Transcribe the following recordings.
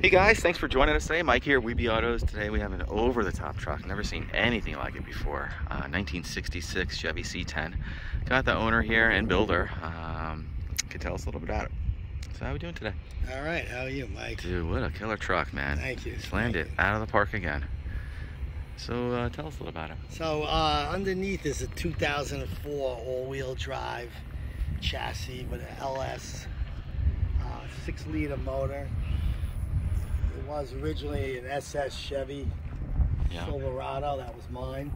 Hey guys, thanks for joining us today. Mike here, Weeby Autos. Today we have an over-the-top truck. Never seen anything like it before. 1966 Chevy C10. Got the owner here and builder. Can tell us a little bit about it. So how are we doing today? All right, how are you, Mike? Dude, what a killer truck, man. Thank you. Slammed it out of the park again. So tell us a little about it. So underneath is a 2004 all-wheel drive chassis with an LS 6-liter motor. It was originally an SS Chevy Silverado, that was mine.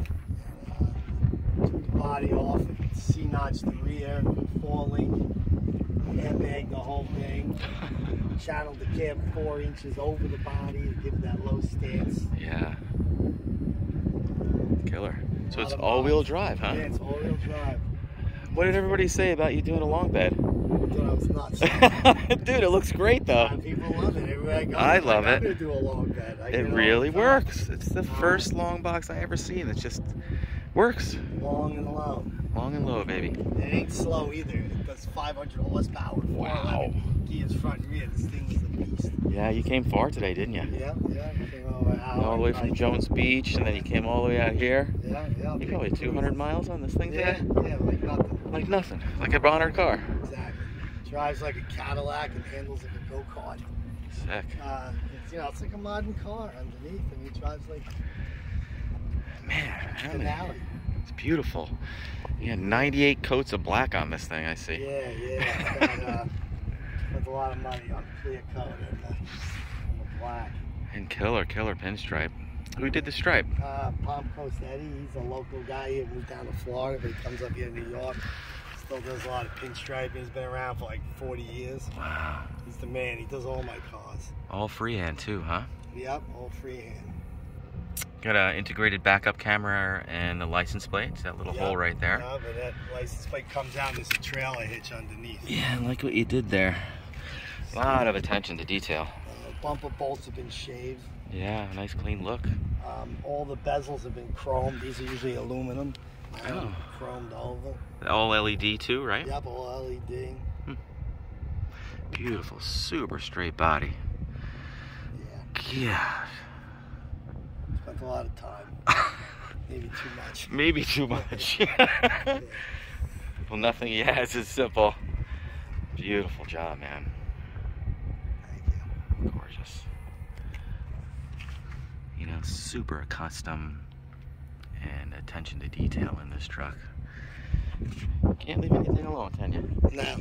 Took the body off, C-notched the rear, 4-link, airbag the whole thing. Channeled the cab 4 inches over the body to give it that low stance. Yeah. Killer. So it's all-wheel drive, huh? Yeah, it's all-wheel drive. What did everybody say about you doing a long bed? I thought I was nuts. Dude, it looks great though. People love it. Everybody goes, I love it. I'm gonna do a long bed. It really works. It's the first long box I ever seen. It just works. Long and low. Long and low, baby. It ain't slow either. It does 500 horsepower. Wow. Gears front and rear. This thing is a beast. Yeah, you came far today, didn't you? Yeah. Came all the way from Jones Beach, and then you came all the way out here. Yeah. You probably 200 miles on this thing today? Yeah, like nothing. Like nothing. Like a Bonner car. Exactly. Drives like a Cadillac and handles like a go-kart. Sick. It's like a modern car underneath, and it drives like man, alley. It's beautiful. You had 98 coats of black on this thing, I see. Yeah. Spent a lot of money on clear coat and the black. And killer pinstripe. Who did the stripe? Palm Coast Eddie. He's a local guy. He moved down to Florida, but he comes up here to New York. Still does a lot of pinstriping. He's been around for like 40 years. Wow. He's the man. He does all my cars. All freehand too, huh? Yep, all freehand. Got an integrated backup camera and the license plate. That little hole right there. Yeah, but that license plate comes out and there's a trailer hitch underneath. Yeah, I like what you did there. A lot of attention to detail. Bumper bolts have been shaved. Yeah, nice clean look. All the bezels have been chromed. These are usually aluminum. Chromed over. All LED too, right? Yep, all LED. Beautiful, super straight body. Yeah. Spent a lot of time. Maybe too much. Maybe too much. Well, nothing he has is simple. Beautiful job, man. Thank you. Gorgeous. You know, super custom and attention to detail in this truck. Can't leave anything alone, can you? No.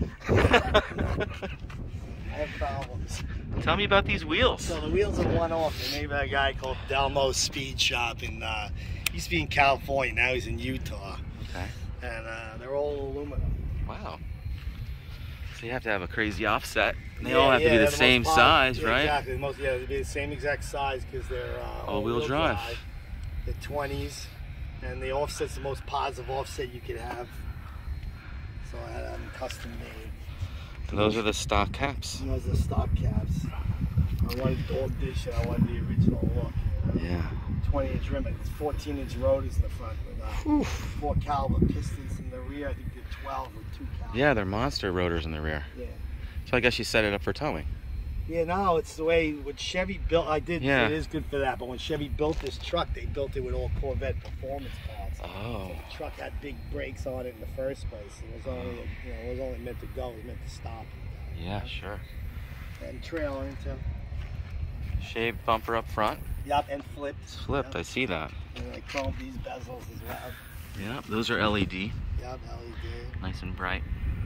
I have problems. Tell me about these wheels. So the wheels are one-off. They're made by a guy called Delmo Speed Shop in he used to be in California. Now he's in Utah. Okay. And they're all aluminum. Wow. So you have to have a crazy offset. They all have to be the same size, right? Exactly. They'd be the same exact size because they're all-wheel drive. They're 20s, and the offset's the most positive offset you could have. So I had them custom made. And those are the stock caps. And those are stock caps. I wanted dog dish and I wanted the original look. Yeah. 20-inch rim. It's 14-inch rotors in the front with 4 caliber pistons in the rear. I think they're 12 with 2 caliber. Yeah, they're monster rotors in the rear. Yeah. So I guess you set it up for towing. Yeah, no, it's the way when Chevy built. It is good for that. But when Chevy built this truck, they built it with all Corvette performance parts. Oh. So the truck had big brakes on it in the first place. It was only, it was only meant to go. It was meant to stop. Yeah, sure. And trailer into. Shaved bumper up front. Yep, and flipped. It's flipped. I see that. And I chromed these bezels as well. Yeah, those are LED. Yep, LED. Nice and bright.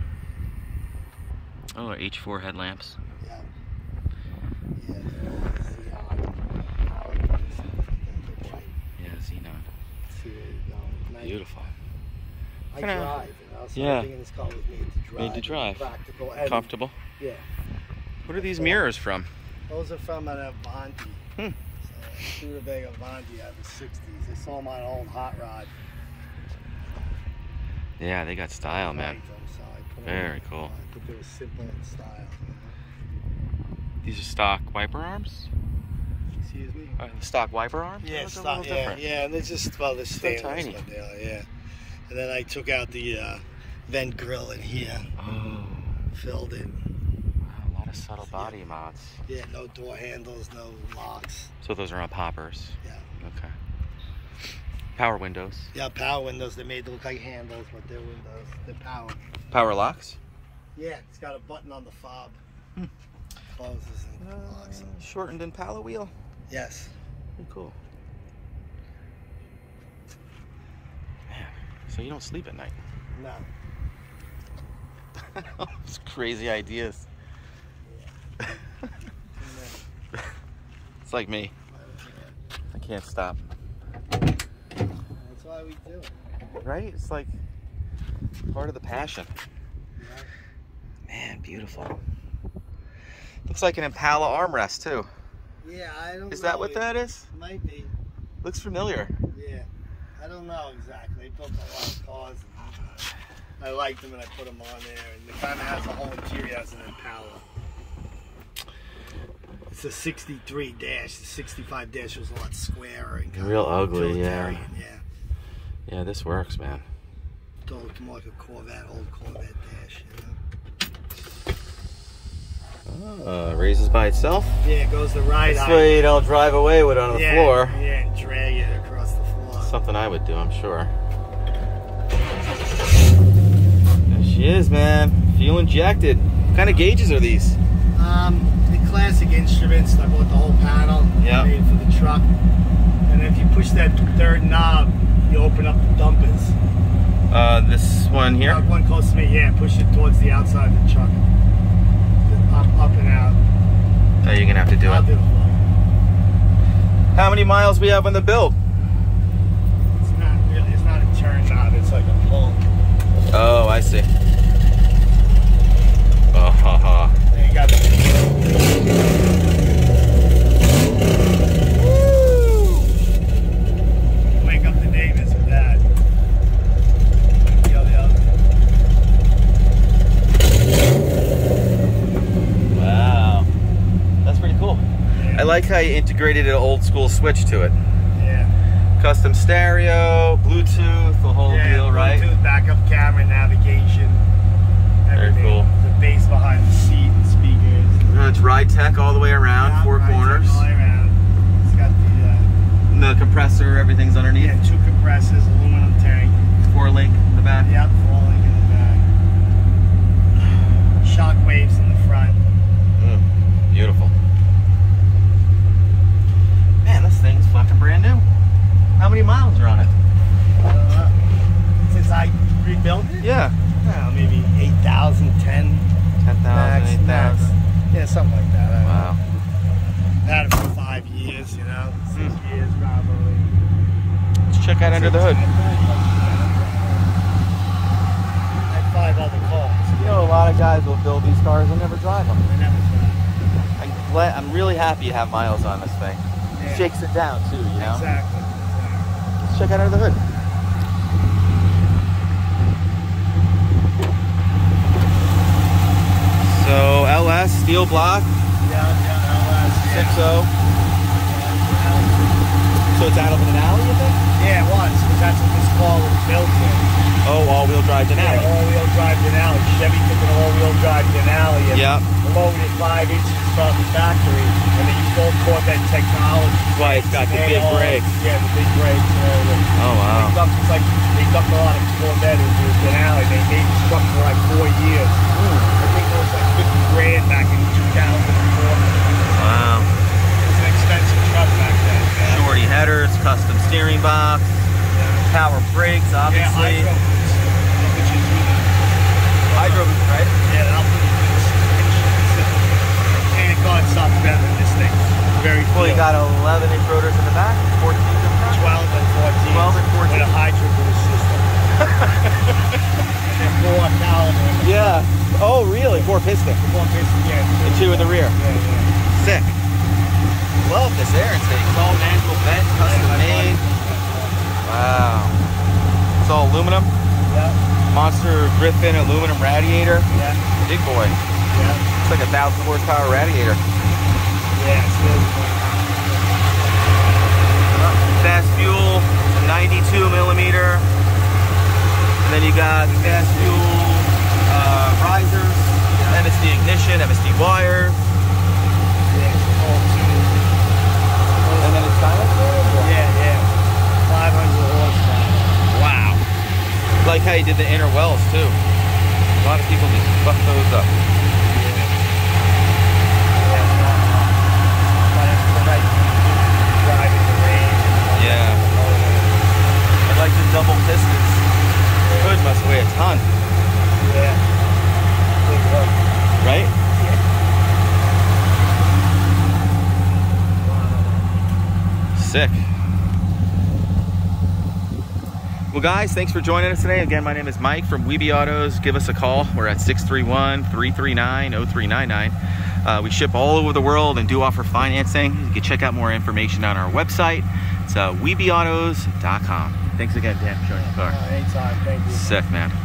Oh, H4 headlamps. Yeah. Yeah, Xenon. Yeah, Xenon. See where you're going. Beautiful. I drive, so yeah. everything in this car was made to drive. Made to drive. Practical. And, comfortable. Yeah. What are these mirrors from? Those are from an Avanti. Studebaker Avanti out of the 60s. I saw them on an old hot rod. Yeah, they got style, man. Very cool. I think they were simple in style. These are stock wiper arms? Excuse me? The stock wiper arms? Yeah, stock. Yeah, and they're just about the same. Tiny. Yeah. And then I took out the vent grill in here. Oh. Filled it. Wow, a lot of subtle body mods. Yeah, no door handles, no locks. So those are on poppers. Yeah. Okay. Power windows. Yeah, power windows. They're made to look like handles, but they're windows. They're power. Power locks? Yeah, it's got a button on the fob. Closes and locks them. Shortened Impala wheel? Yes. Pretty cool. Man, so you don't sleep at night? No. It's crazy ideas. Yeah. It's like me. I can't stop. That's why we do it. Right? It's like part of the passion. Yeah. Man, beautiful. Looks like an Impala armrest too. Yeah, I don't know. Is that what that is? Might be. Looks familiar. Yeah. I don't know exactly. They built a lot of cars. I liked them and I put them on there. And it kind of has the whole interior as an Impala. It's a 63 dash. The 65 dash was a lot squarer and kind Real of ugly, yeah. utilitarian, yeah. Yeah, this works, man. It looked more like a Corvette, old Corvette dash, you know? Raises by itself. Yeah, it goes the right This eye. way you don't drive away with it on the floor. Yeah, and drag it across the floor. Something I would do, I'm sure. There she is, man. Fuel injected. What kind of gauges are these? The classic instruments. I bought the whole panel. Yeah. Made for the truck. And if you push that third knob, you open up the dumpers. This one here? One close to me, yeah. Push it towards the outside of the truck. Up and out. Oh, you're gonna have to do I'll it. do it for you. How many miles we have on the build? It's not really, it's not a turn knob, it's like a pull. Oh, I see. Oh, ha, ha. There you got it. Wake up the neighbors with that. Wow. That's pretty cool. Yeah. I like how you integrated an old school switch to it. Yeah. Custom stereo, Bluetooth, the whole deal, right? Bluetooth, backup camera, navigation. Very Everything. cool. The bass behind the seat and speakers. It's ride tech all the way around, Yeah, four right, corners. all around. It's got The compressor, everything's underneath. yeah, 2 compressors, aluminum tank. 4-link in the back. Yep, falling in the back. Shock waves in the front. Beautiful. Man, this thing's fucking brand new. How many miles are on it? Since I rebuilt it? Yeah. Well, maybe 8,000, 10. 10,000, 8,000. Yeah, something like that. Wow. Had it for 5 years, you know, 6 years probably. Let's check out under the hood. I had 5 other cars. You know, a lot of guys will build these cars and never drive them. I never tried. I'm really happy you have miles on this thing. Yeah. Shakes it down too, you know? Exactly. Let's check out under the hood. So LS steel block, Yeah, 6.0. So it's out of an alley, you think? Yeah, it was, because that's what this car was built in. Oh, all-wheel drive Denali. Yeah, all-wheel drive Denali. Chevy took an all-wheel drive Denali and Yep. lowered it 5 inches from the factory, and they used old Corvette technology. That's why it's got the big brakes. Yeah, the big brakes and everything. Oh, wow. It's like they dumped a lot of Corvette into Denali. They made this truck for like 4 years. I think it was like 50 grand back in 2004. Wow. It was an expensive truck back then. Yeah. Shorty headers, custom steering box, power brakes, Yeah, obviously. which is Hydro boost, right? yeah, I'll put it in and God, it's not better than this thing. Very cool. Well, you got 11-inch rotors in the back, 14 in the front. 12 and 14. 12 and 14. With a hydro boost system. And 4 caliber. Yeah. Oh, really? 4 piston. 4 piston, yeah. And 2 in the rear. Yeah. Sick. Love this air intake. It's all manual vent, custom made. Wow. It's all aluminum. Yeah. Monster Griffin aluminum radiator. Yeah. Big boy. Yeah. It's like a 1,000 horsepower radiator. Yeah, it's really Fast fuel, 92 millimeter. And then you got fast fuel risers, MSD ignition, MSD wires. how you did the inner wells too. A lot of people just fuck those up. Yeah. I like the double pistons. The hood must weigh a ton. Yeah. Right? Sick. Well guys, thanks for joining us today. Again, my name is Mike from Wiebe Autos. Give us a call. We're at 631-339-0399. We ship all over the world and do offer financing. You can check out more information on our website. It's WiebeAutos.com. Thanks again, Dan, for showing the car. Anytime, thank you. Sick, man.